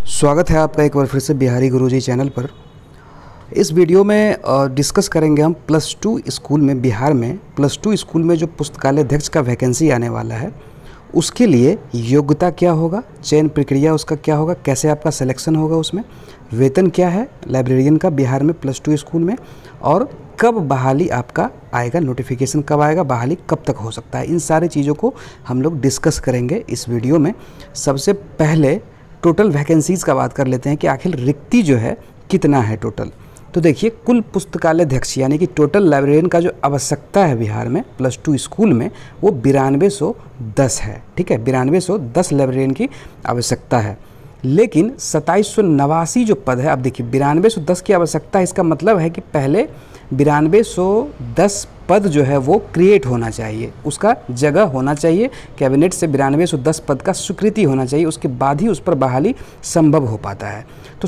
स्वागत है आपका एक बार फिर से बिहारी गुरुजी चैनल पर। इस वीडियो में डिस्कस करेंगे हम प्लस टू स्कूल में, बिहार में प्लस टू स्कूल में जो पुस्तकालय अध्यक्ष का वैकेंसी आने वाला है उसके लिए योग्यता क्या होगा, चयन प्रक्रिया उसका क्या होगा, कैसे आपका सिलेक्शन होगा, उसमें वेतन क्या है लाइब्रेरियन का बिहार में प्लस टू स्कूल में, और कब बहाली आपका आएगा, नोटिफिकेशन कब आएगा, बहाली कब तक हो सकता है, इन सारी चीज़ों को हम लोग डिस्कस करेंगे इस वीडियो में। सबसे पहले टोटल वैकेंसीज़ का बात कर लेते हैं कि आखिर रिक्ति जो है कितना है टोटल। तो देखिए, कुल पुस्तकालय अध्यक्ष यानी कि टोटल लाइब्रेरियन का जो आवश्यकता है बिहार में प्लस टू स्कूल में वो 9210 है। ठीक है, 9210 लाइब्रेरियन की आवश्यकता है। लेकिन 2789 जो पद है, अब देखिए 9210 की आवश्यकता है, इसका मतलब है कि पहले 9210 पद जो है वो क्रिएट होना चाहिए, उसका जगह होना चाहिए, कैबिनेट से 9210 पद का स्वीकृति होना चाहिए, उसके बाद ही उस पर बहाली संभव हो पाता है। तो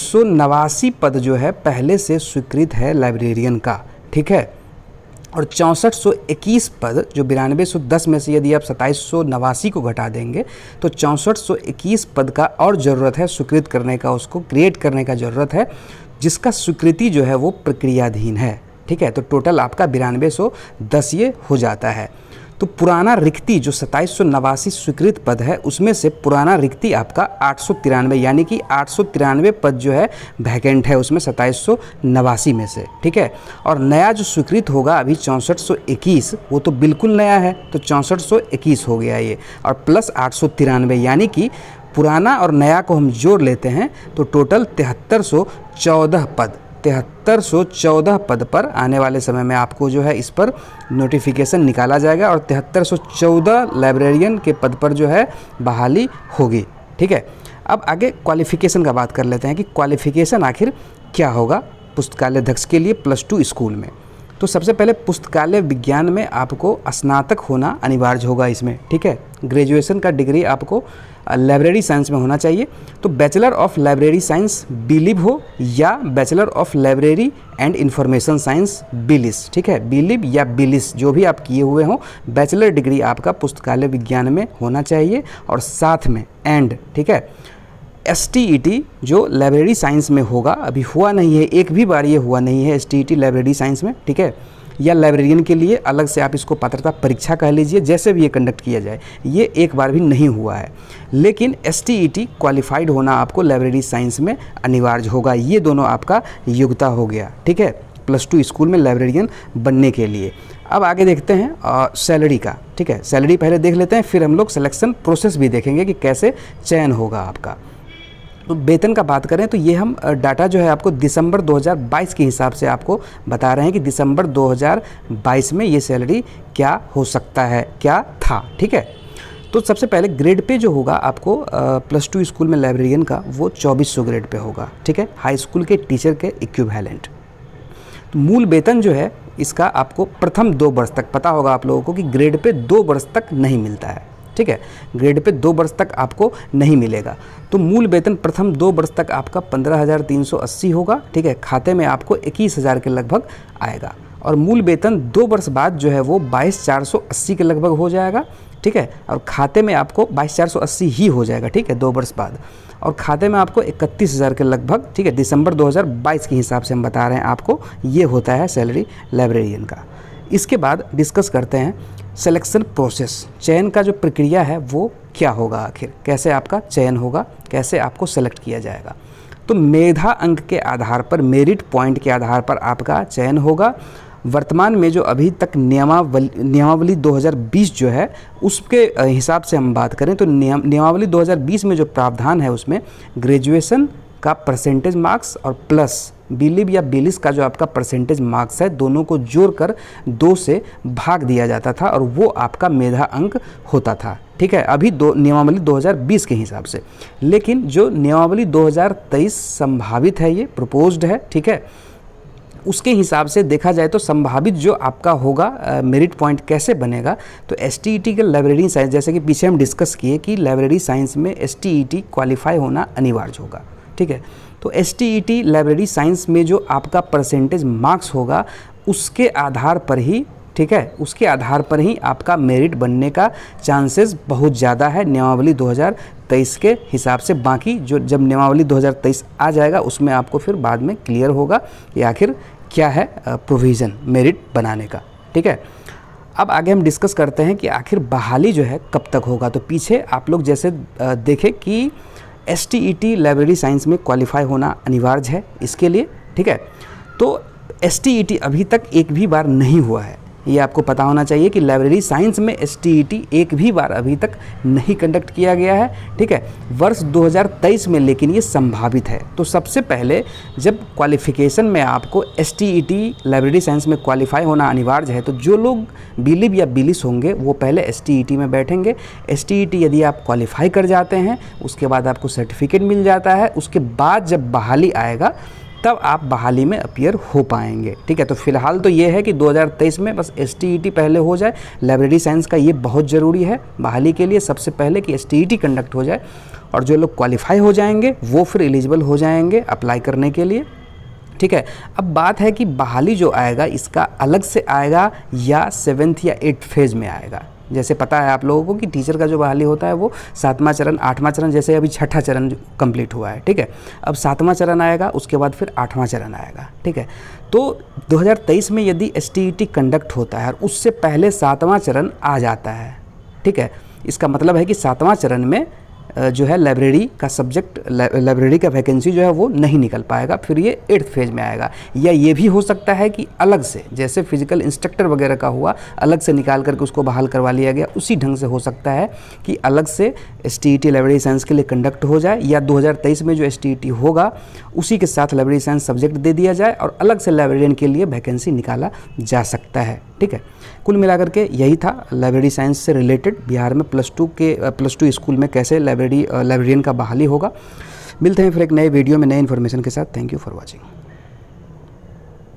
2789 पद जो है पहले से स्वीकृत है लाइब्रेरियन का। ठीक है, और 6421 पद जो 9210 में से यदि आप 2789 को घटा देंगे तो 6421 पद का और ज़रूरत है स्वीकृत करने का, उसको क्रिएट करने का ज़रूरत है, जिसका स्वीकृति जो है वो प्रक्रियाधीन है। ठीक है, तो टोटल आपका 9210 ये हो जाता है। तो पुराना रिक्ति जो 2789 स्वीकृत पद है उसमें से पुराना रिक्ति आपका 893 यानी कि 893 पद जो है वैकेंट है उसमें 2789 में से। ठीक है, और नया जो स्वीकृत होगा अभी 6421 वो तो बिल्कुल नया है, तो 6421 हो गया ये, और प्लस 893 यानी कि पुराना और नया को हम जोड़ लेते हैं तो टोटल 7314 पद, 7314 पद पर आने वाले समय में आपको जो है इस पर नोटिफिकेशन निकाला जाएगा और 7314 लाइब्रेरियन के पद पर जो है बहाली होगी। ठीक है, अब आगे क्वालिफ़िकेशन का बात कर लेते हैं कि क्वालिफ़िकेशन आखिर क्या होगा पुस्तकालय अध्यक्ष के लिए प्लस टू स्कूल में। तो सबसे पहले पुस्तकालय विज्ञान में आपको स्नातक होना अनिवार्य होगा इसमें। ठीक है, ग्रेजुएशन का डिग्री आपको लाइब्रेरी साइंस में होना चाहिए। तो bachelor of library science BLib हो या bachelor of library and information science BLIS. ठीक है, बीलिब या बीलिस जो भी आप किए हुए हों, बैचलर डिग्री आपका पुस्तकालय विज्ञान में होना चाहिए, और साथ में एंड, ठीक है, STET जो लाइब्रेरी साइंस में होगा, अभी हुआ नहीं है, एक भी बार ये हुआ नहीं है STET लाइब्रेरी साइंस में। ठीक है, या लाइब्रेरियन के लिए अलग से आप इसको पात्रता परीक्षा कह लीजिए, जैसे भी ये कंडक्ट किया जाए, ये एक बार भी नहीं हुआ है। लेकिन STET क्वालिफाइड होना आपको लाइब्रेरी साइंस में अनिवार्य होगा। ये दोनों आपका योग्यता हो गया। ठीक है, प्लस टू स्कूल में लाइब्रेरियन बनने के लिए। अब आगे देखते हैं सैलरी का। ठीक है, सैलरी पहले देख लेते हैं, फिर हम लोग सिलेक्शन प्रोसेस भी देखेंगे कि कैसे चयन होगा आपका। तो वेतन का बात करें तो ये हम डाटा जो है आपको दिसंबर 2022 के हिसाब से आपको बता रहे हैं कि दिसंबर 2022 में ये सैलरी क्या हो सकता है, क्या था। ठीक है, तो सबसे पहले ग्रेड पे जो होगा आपको प्लस टू स्कूल में लाइब्रेरियन का वो 2400 ग्रेड पे होगा। ठीक है, हाई स्कूल के टीचर के इक्विवेलेंट। तो मूल वेतन जो है इसका आपको प्रथम 2 वर्ष तक, पता होगा आप लोगों को कि ग्रेड पे 2 वर्ष तक नहीं मिलता है। ठीक है, ग्रेड पे 2 वर्ष तक आपको नहीं मिलेगा। तो मूल वेतन प्रथम 2 वर्ष तक आपका 15,380 होगा। ठीक है, खाते में आपको 21,000 के लगभग आएगा, और मूल वेतन 2 वर्ष बाद जो है वो 22,480 के लगभग हो जाएगा। ठीक है, और खाते में आपको 22,480 ही हो जाएगा। ठीक है, 2 वर्ष बाद, और खाते में आपको 31,000 के लगभग। ठीक है, दिसंबर 2022 के हिसाब से हम बता रहे हैं आपको, ये होता है सैलरी लाइब्रेरियन का। इसके बाद डिस्कस करते हैं सिलेक्शन प्रोसेस, चयन का जो प्रक्रिया है वो क्या होगा, आखिर कैसे आपका चयन होगा, कैसे आपको सेलेक्ट किया जाएगा। तो मेधा अंक के आधार पर, मेरिट पॉइंट के आधार पर आपका चयन होगा। वर्तमान में जो अभी तक नियमावली 2020 जो है उसके हिसाब से हम बात करें तो नियमावली 2020 में जो प्रावधान है उसमें ग्रेजुएशन का परसेंटेज मार्क्स और प्लस बीलिब या बीलिस का जो आपका परसेंटेज मार्क्स है, दोनों को जोड़कर 2 से भाग दिया जाता था और वो आपका मेधा अंक होता था। ठीक है, अभी नियमावली 2020 के हिसाब से। लेकिन जो नियमावली 2023 संभावित है, ये प्रपोज्ड है। ठीक है, उसके हिसाब से देखा जाए तो संभावित जो आपका होगा मेरिट पॉइंट कैसे बनेगा, तो STET के लाइब्रेरी साइंस, जैसे कि पीछे हम डिस्कस किए कि लाइब्रेरी साइंस में STET क्वालिफाई होना अनिवार्य होगा। ठीक है, तो STET लाइब्रेरी साइंस में जो आपका परसेंटेज मार्क्स होगा उसके आधार पर ही ठीक है, उसके आधार पर ही आपका मेरिट बनने का चांसेस बहुत ज़्यादा है नियमावली 2023 के हिसाब से। बाकी जो जब नियमावली 2023 आ जाएगा उसमें आपको फिर बाद में क्लियर होगा कि आखिर क्या है प्रोविज़न मेरिट बनाने का, ठीक है। अब आगे हम डिस्कस करते हैं कि आखिर बहाली जो है कब तक होगा। तो पीछे आप लोग जैसे देखें कि STET लाइब्रेरी साइंस में क्वालिफाई होना अनिवार्य है इसके लिए, ठीक है। तो STET अभी तक एक भी बार नहीं हुआ है, ये आपको पता होना चाहिए कि लाइब्रेरी साइंस में STET एक भी बार अभी तक नहीं कंडक्ट किया गया है, ठीक है, वर्ष 2023 में, लेकिन ये संभावित है। तो सबसे पहले जब क्वालिफ़िकेशन में आपको STET लाइब्रेरी साइंस में क्वालिफाई होना अनिवार्य है, तो जो लोग बिलिब या बिलिस होंगे वो पहले STET में बैठेंगे। STET यदि आप क्वालिफाई कर जाते हैं उसके बाद आपको सर्टिफिकेट मिल जाता है, उसके बाद जब बहाली आएगा तब आप बहाली में अपीयर हो पाएंगे, ठीक है। तो फिलहाल तो ये है कि 2023 में बस STET पहले हो जाए। लाइब्रेरी साइंस का ये बहुत ज़रूरी है बहाली के लिए, सबसे पहले कि STET कंडक्ट हो जाए, और जो लोग क्वालिफाई हो जाएंगे वो फिर एलिजिबल हो जाएंगे अप्लाई करने के लिए, ठीक है। अब बात है कि बहाली जो आएगा इसका अलग से आएगा या 7th या 8th फेज़ में आएगा। जैसे पता है आप लोगों को कि टीचर का जो बहाली होता है वो 7वां चरण, 8वां चरण, जैसे अभी 6ठा चरण कंप्लीट हुआ है, ठीक है। अब 7वां चरण आएगा, उसके बाद फिर 8वां चरण आएगा, ठीक है। तो 2023 में यदि STET कंडक्ट होता है और उससे पहले 7वां चरण आ जाता है, ठीक है, इसका मतलब है कि 7वां चरण में जो है लाइब्रेरी का सब्जेक्ट, लाइब्रेरी का वैकेंसी जो है वो नहीं निकल पाएगा, फिर ये 8th फेज में आएगा। या ये भी हो सकता है कि अलग से, जैसे फिजिकल इंस्ट्रक्टर वगैरह का हुआ, अलग से निकाल करके उसको बहाल करवा लिया गया, उसी ढंग से हो सकता है कि अलग से STET लाइब्रेरी साइंस के लिए कंडक्ट हो जाए, या 2023 में जो STET होगा उसी के साथ लाइब्रेरी साइंस सब्जेक्ट दे दिया जाए और अलग से लाइब्रेरियन के लिए वैकेंसी निकाला जा सकता है, ठीक है। कुल मिलाकर के यही था लाइब्रेरी साइंस से रिलेटेड बिहार में प्लस टू स्कूल में कैसे लाइब्रेरियन का बहाली होगा। मिलते हैं फिर एक नए वीडियो में नए इन्फॉर्मेशन के साथ। Thank you for watching.